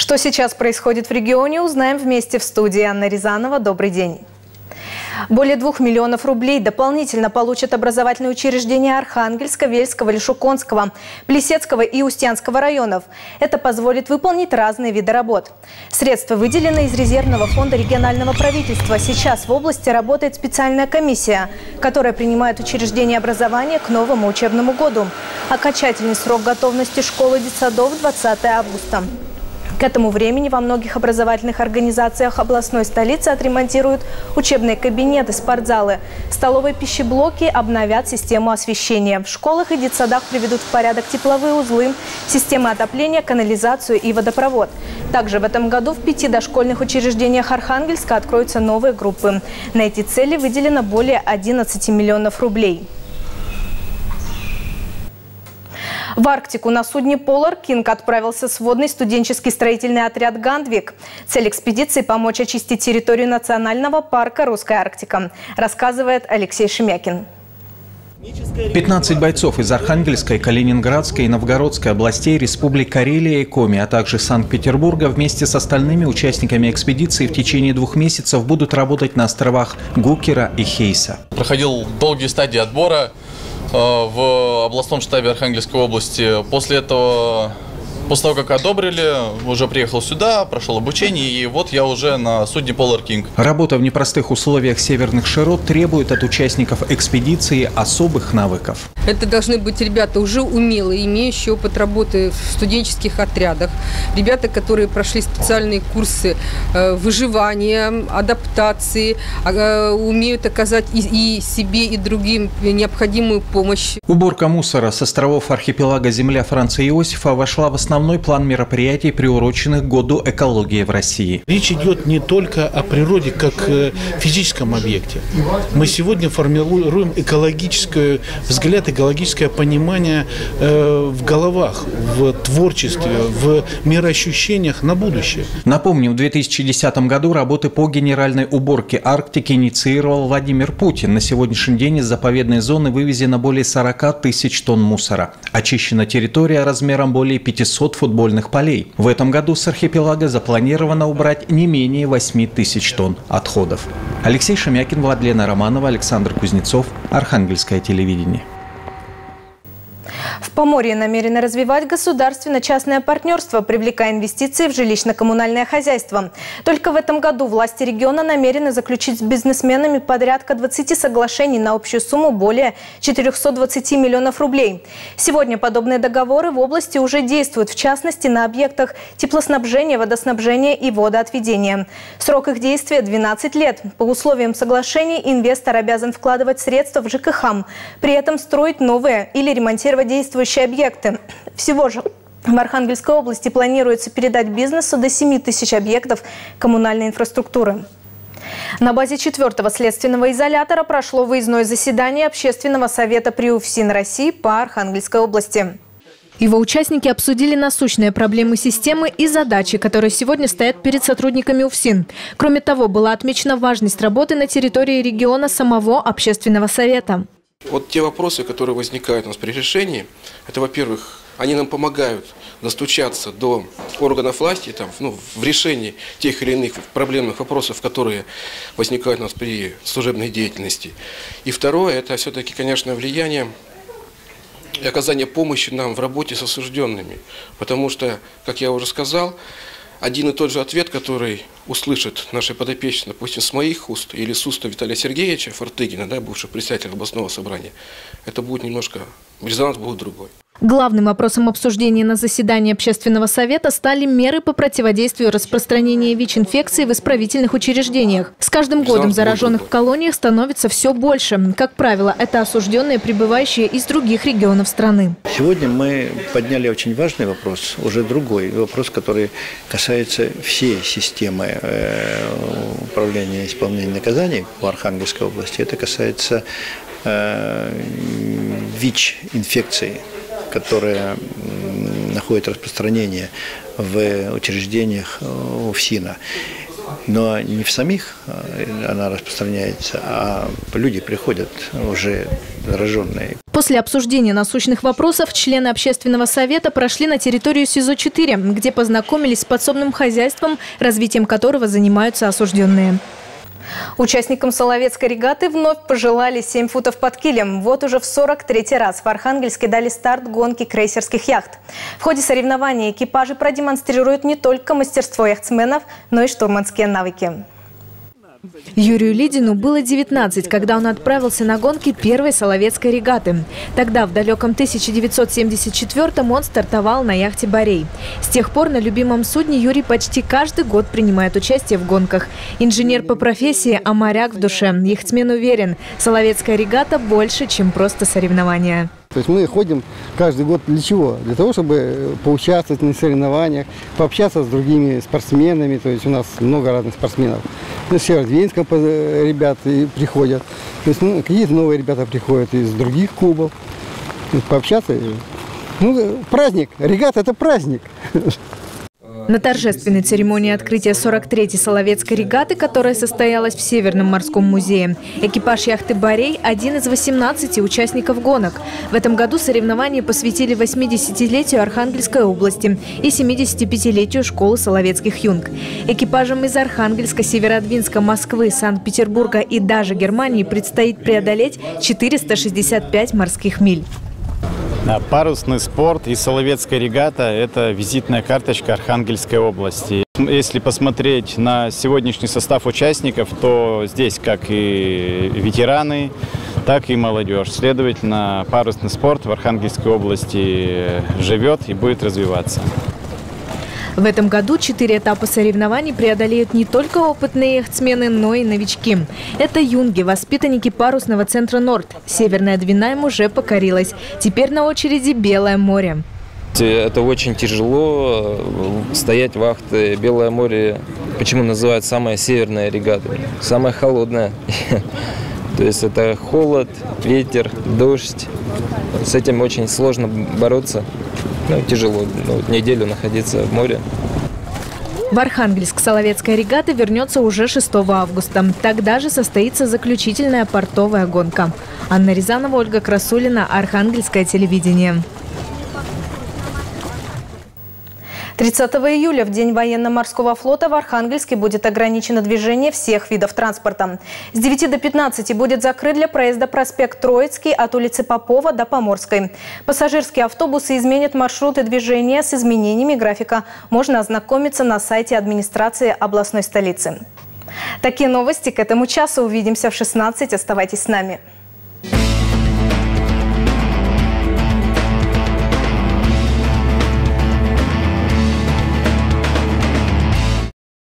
Что сейчас происходит в регионе, узнаем вместе в студии. Анна Рязанова. Добрый день. Более 2 миллионов рублей дополнительно получат образовательные учреждения Архангельска, Вельского, Лишуконского, Плесецкого и Устьянского районов. Это позволит выполнить разные виды работ. Средства выделены из резервного фонда регионального правительства. Сейчас в области работает специальная комиссия, которая принимает учреждения образования к новому учебному году. Окончательный срок готовности школ и детсадов – 20 августа. К этому времени во многих образовательных организациях областной столицы отремонтируют учебные кабинеты, спортзалы. Столовые пищеблоки обновят систему освещения. В школах и детсадах приведут в порядок тепловые узлы, системы отопления, канализацию и водопровод. Также в этом году в 5 дошкольных учреждениях Архангельска откроются новые группы. На эти цели выделено более 11 миллионов рублей. В Арктику на судне «Polar King» отправился сводный студенческий строительный отряд «Гандвик». Цель экспедиции – помочь очистить территорию национального парка «Русская Арктика», рассказывает Алексей Шемякин. 15 бойцов из Архангельской, Калининградской и Новгородской областей, республик Карелия и Коми, а также Санкт-Петербурга вместе с остальными участниками экспедиции в течение 2 месяцев будут работать на островах Гукера и Хейса. Проходил долгие стадии отбора в областном штабе Архангельской области. После того, как одобрили, уже приехал сюда, прошел обучение, и вот я уже на судне «Polar King». Работа в непростых условиях северных широт требует от участников экспедиции особых навыков. Это должны быть ребята уже умелые, имеющие опыт работы в студенческих отрядах. Ребята, которые прошли специальные курсы выживания, адаптации, умеют оказать и себе, и другим необходимую помощь. Уборка мусора с островов архипелага земля Франца Иосифа вошла в основной план мероприятий, приуроченных к году экологии в России. Речь идет не только о природе как физическом объекте. Мы сегодня формируем экологический взгляд, экологическое понимание в головах, в творчестве, в мироощущениях на будущее. Напомним, в 2010 году работы по генеральной уборке Арктики инициировал Владимир Путин. На сегодняшний день из заповедной зоны вывезено более 40 тысяч тонн мусора. Очищена территория размером более 500 футбольных полей. В этом году с архипелага запланировано убрать не менее 8 тысяч тонн отходов. Алексей Шемякин, Владлена Романова, Александр Кузнецов. Архангельское телевидение. В Поморье намерены развивать государственно-частное партнерство, привлекая инвестиции в жилищно-коммунальное хозяйство. Только в этом году власти региона намерены заключить с бизнесменами порядка 20 соглашений на общую сумму более 420 миллионов рублей. Сегодня подобные договоры в области уже действуют, в частности, на объектах теплоснабжения, водоснабжения и водоотведения. Срок их действия – 12 лет. По условиям соглашений инвестор обязан вкладывать средства в ЖКХ, при этом строить новые или ремонтировать действующие объекты. Всего же в Архангельской области планируется передать бизнесу до 7 тысяч объектов коммунальной инфраструктуры. На базе 4-го следственного изолятора прошло выездное заседание Общественного совета при УФСИН России по Архангельской области. Его участники обсудили насущные проблемы системы и задачи, которые сегодня стоят перед сотрудниками УФСИН. Кроме того, была отмечена важность работы на территории региона самого Общественного совета. Вот те вопросы, которые возникают у нас при решении, это, во-первых, они нам помогают достучаться до органов власти в решении тех или иных проблемных вопросов, которые возникают у нас при служебной деятельности. И второе, это все-таки, конечно, влияние и оказание помощи нам в работе с осужденными. Потому что, как я уже сказал, один и тот же ответ, который услышат наши подопечные, допустим, с моих уст или с уст Виталия Сергеевича Фортыгина, бывшего председателя областного собрания, это будет немножко, резонанс будет другой. Главным вопросом обсуждения на заседании Общественного совета стали меры по противодействию распространению ВИЧ-инфекции в исправительных учреждениях. С каждым годом зараженных в колониях становится все больше. Как правило, это осужденные, прибывающие из других регионов страны. Сегодня мы подняли очень важный вопрос, уже другой вопрос, который касается всей системы управления исполнением наказаний в Архангельской области. Это касается ВИЧ-инфекции, которая находит распространение в учреждениях УФСИНа. Но не в самих она распространяется, а люди приходят уже зараженные. После обсуждения насущных вопросов члены общественного совета прошли на территорию СИЗО-4, где познакомились с подсобным хозяйством, развитием которого занимаются осужденные. Участникам Соловецкой регаты вновь пожелали 7 футов под килем. Вот уже в 43-й раз в Архангельске дали старт гонки крейсерских яхт. В ходе соревнований экипажи продемонстрируют не только мастерство яхтсменов, но и штурманские навыки. Юрию Лидину было 19, когда он отправился на гонки первой Соловецкой регаты. Тогда, в далеком 1974-м, он стартовал на яхте «Борей». С тех пор на любимом судне Юрий почти каждый год принимает участие в гонках. Инженер по профессии, а моряк в душе. Яхтсмен уверен, Соловецкая регата больше, чем просто соревнования. То есть мы ходим каждый год для чего? Для того, чтобы поучаствовать на соревнованиях, пообщаться с другими спортсменами. То есть у нас много разных спортсменов. Из Северодвинска ребята приходят. То есть какие-то новые ребята приходят из других клубов. Пообщаться. Праздник. Регата – это праздник. На торжественной церемонии открытия 43-й Соловецкой регаты, которая состоялась в Северном морском музее, экипаж яхты «Борей» – один из 18 участников гонок. В этом году соревнования посвятили 80-летию Архангельской области и 75-летию школы соловецких юнг. Экипажам из Архангельска, Северодвинска, Москвы, Санкт-Петербурга и даже Германии предстоит преодолеть 465 морских миль. Парусный спорт и Соловецкая регата – это визитная карточка Архангельской области. Если посмотреть на сегодняшний состав участников, то здесь как и ветераны, так и молодежь. Следовательно, парусный спорт в Архангельской области живет и будет развиваться. В этом году 4 этапа соревнований преодолеют не только опытные яхтсмены, но и новички. Это юнги, воспитанники парусного центра «Норд». Северная Двина им уже покорилась. Теперь на очереди Белое море. Это очень тяжело стоять вахты. Белое море, почему называют самая северная регата? Самая холодная. То есть это холод, ветер, дождь. С этим очень сложно бороться. Тяжело неделю находиться в море. В Архангельск Соловецкая регата вернется уже 6 августа. Тогда же состоится заключительная портовая гонка. Анна Рязанова, Ольга Красулина, Архангельское телевидение. 30 июля, в День военно-морского флота, в Архангельске будет ограничено движение всех видов транспорта. С 9 до 15 будет закрыт для проезда проспект Троицкий от улицы Попова до Поморской. Пассажирские автобусы изменят маршруты движения. С изменениями графика можно ознакомиться на сайте администрации областной столицы. Такие новости к этому часу. Увидимся в 16. Оставайтесь с нами.